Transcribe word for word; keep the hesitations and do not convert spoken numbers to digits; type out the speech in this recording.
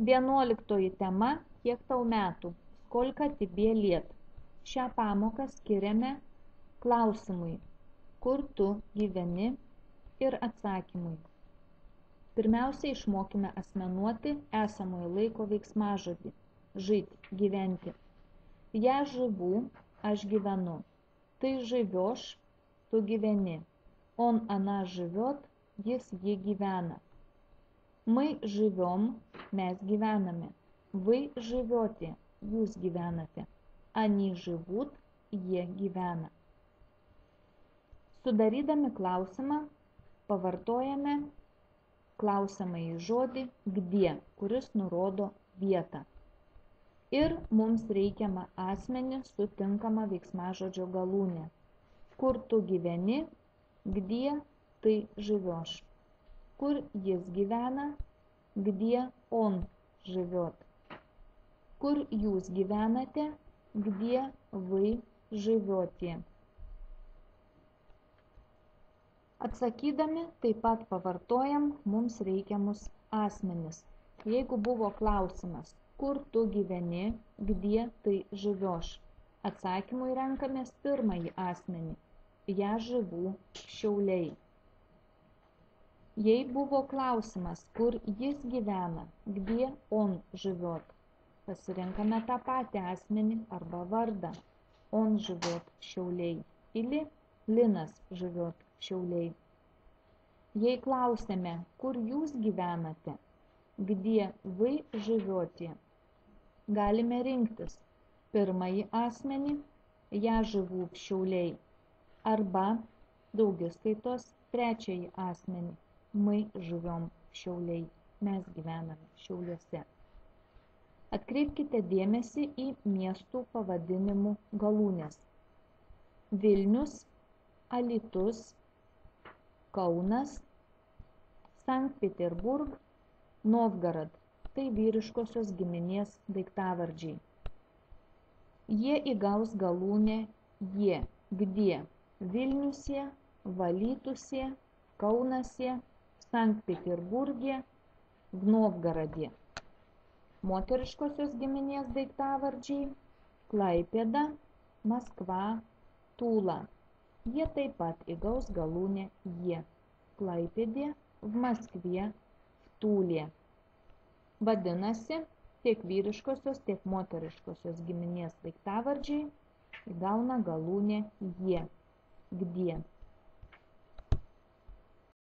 Vienuoliktoji tema Kiek tau metų? Skolka тебе лет? Šią pamoką skiriame klausimui Kur tu gyveni ir atsakymui. Pirmiausia, išmokime asmenuoti esamojo laiko veiksmažodį žить, gyventi. Я живу, aš gyvenu. Ты живешь, tu gyveni. Он, она живет, jis, ji gyvena. Мы живем, mes gyvename. Вы живете, jūs gyvenate. Они живут, jie gyvena. Sudarydami klausimą, pavartojame klausiamąjį žodį где, kuris nurodo vietą. Ir mums reikiamą asmenį su tinkama veiksmažodžio galūne. Kur tu gyveni, где ты живешь. Kur jis gyvena, где он живет. Kur jūs gyvenate, где вы живете. Atsakydami taip pat pavartojam mums reikiamus asmenis. Jeigu buvo klausimas, kur tu gyveni, где ты живешь, atsakymui renkamės pirmąjį asmenį. Я живу, Šiauliai. Jei buvo klausimas, kur jis gyvena, где он живет, pasirenkame tą patį asmenį arba vardą. Он живет, Šiauliai. Или Linas живет, Šiauliai. Jei klausėme, kur jūs gyvenate, где вы живете, galime rinktis pirmąjį asmenį, я живу, Šiauliai, arba daugiskaitos trečiąjį asmenį, мы живем, Šiauliai, mes gyvename Šiauliuose. Atkreipkite dėmesį į miestų pavadinimų galūnes. Vilnius, Alytus, Kaunas, Sankt Peterburg, Novgorod. Tai vyriškosios giminės daiktavardžiai. Jie įgaus galūnę je, где, Vilniuсе, Valytuse, Kaunase, Sankt Peterburge, v Novgorode. Moteriškosios giminės daiktavardžiai Klaipėda, Maskva, Tula. Jie taip pat įgaus galūnę je. Klaipėdė, v Maskvė, v Tūlė. Vadinasi, tiek vyriškosios, tiek moteriškosios giminės daiktavardžiai įgauna galūnę je. Где.